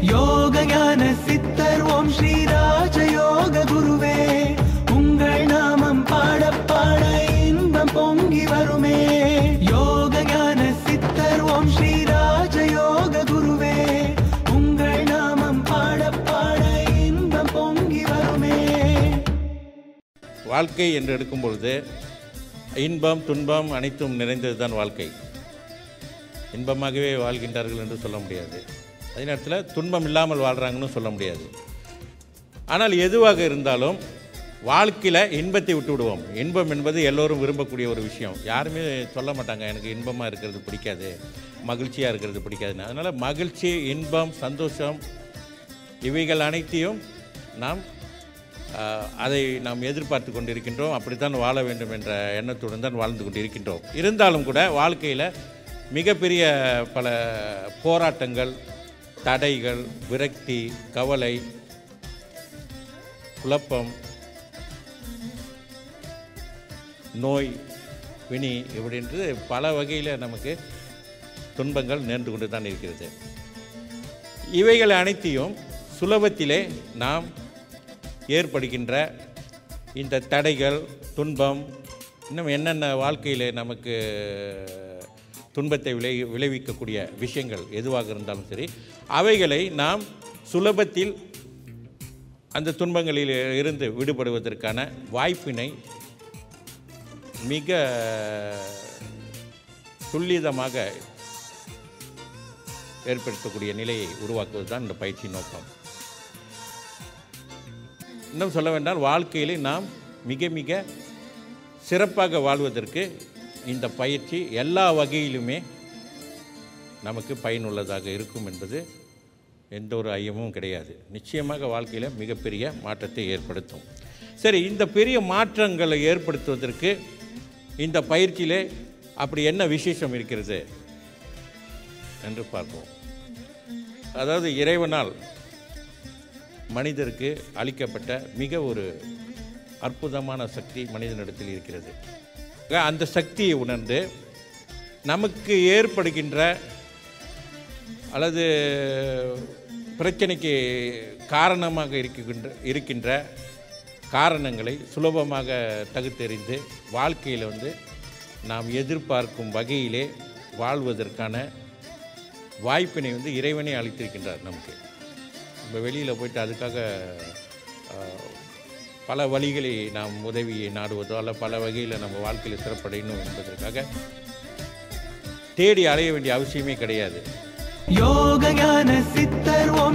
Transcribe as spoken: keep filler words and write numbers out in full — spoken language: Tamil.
யோக ஞான சித்தர் ஓம் ஸ்ரீ ராஜயோக குருவே, உங்கள் நாமம் பாட பாட இன்பம் பொங்கி வருமே. யோக ஞான சித்தர் ஓம் ஸ்ரீ ராஜயோக குருவே, உங்கள் நாமம் பாட பாட இன்பம் பொங்கி வருமே. வாழ்க்கை என்று எடுக்கும் பொழுது இன்பம் துன்பம் அனைத்தும் நிறைந்ததுதான் வாழ்க்கை. இன்பமாகவே வாழ்கின்றார்கள் என்று சொல்ல முடியாது, அதே நேரத்தில் துன்பம் இல்லாமல் வாழ்கிறாங்கன்னு சொல்ல முடியாது. ஆனால் எதுவாக இருந்தாலும் வாழ்க்கையில் இன்பத்தை விட்டு விடுவோம். இன்பம் என்பது எல்லோரும் விரும்பக்கூடிய ஒரு விஷயம். யாருமே சொல்ல மாட்டாங்க எனக்கு இன்பமாக இருக்கிறது பிடிக்காது, மகிழ்ச்சியாக இருக்கிறது பிடிக்காதுன்னு. அதனால் மகிழ்ச்சி, இன்பம், சந்தோஷம் இவைகள் அனைத்தையும் நாம் அதை நாம் எதிர்பார்த்து கொண்டிருக்கின்றோம். அப்படித்தான் வாழ வேண்டும் என்ற எண்ணத்துடன் தான் வாழ்ந்து கொண்டு இருக்கின்றோம். இருந்தாலும் கூட வாழ்க்கையில் மிகப்பெரிய பல போராட்டங்கள், தடைகள், விரக்தி, கவலை, குழப்பம், நோய், பிணி இப்படின்றது பல வகையில் நமக்கு துன்பங்கள் நேர்ந்து கொண்டு தான் இருக்கிறது. இவைகள் அனைத்தையும் சுலபத்திலே நாம் ஏற்படுகின்ற இந்த தடைகள், துன்பம், இன்னும் என்னென்ன வாழ்க்கையில் நமக்கு துன்பத்தை விளை விளைவிக்கக்கூடிய விஷயங்கள் எதுவாக இருந்தாலும் சரி, அவைகளை நாம் சுலபத்தில் அந்த துன்பங்களில் இருந்து விடுபடுவதற்கான வாய்ப்பினை மிக துல்லியமாக ஏற்படுத்தக்கூடிய நிலையை உருவாக்குவது தான் இந்த பயிற்சி நோக்கம். இன்னும் சொல்ல வேண்டால் வாழ்க்கையிலே நாம் மிக மிக சிறப்பாக வாழ்வதற்கு இந்த பயிற்சி எல்லா வகையிலுமே நமக்கு பயனுள்ளதாக இருக்கும் என்பது எந்த ஒரு ஐயமும் கிடையாது. நிச்சயமாக வாழ்க்கையில் மிகப்பெரிய மாற்றத்தை ஏற்படுத்தும். சரி, இந்த பெரிய மாற்றங்களை ஏற்படுத்துவதற்கு இந்த பயிற்சியிலே அப்படி என்ன விசேஷம் இருக்கிறது என்று பார்ப்போம். அதாவது இறைவனால் மனிதருக்கு அளிக்கப்பட்ட மிக ஒரு அற்புதமான சக்தி மனிதனிடத்தில் இருக்கிறது. அந்த சக்தியை உணர்ந்து நமக்கு ஏற்படுகின்ற அல்லது பிரச்சனைக்கு காரணமாக இருக்கின்ற இருக்கின்ற காரணங்களை சுலபமாக தகுத்தெறிந்து வாழ்க்கையில் வந்து நாம் எதிர்பார்க்கும் வகையிலே வாழ்வதற்கான வாய்ப்பினை வந்து இறைவனே அளித்திருக்கின்றார் நமக்கு. இப்போ வெளியில் போய்ட்டு அதுக்காக பல வழிகளை நாம் உதவியை நாடுவதோ அல்ல பல வகையில் நம்ம வாழ்க்கையில் சிறப்படையணும் என்பதற்காக தேடி அலைய வேண்டிய அவசியமே கிடையாது. யோக ஞான சித்தர் ஓம்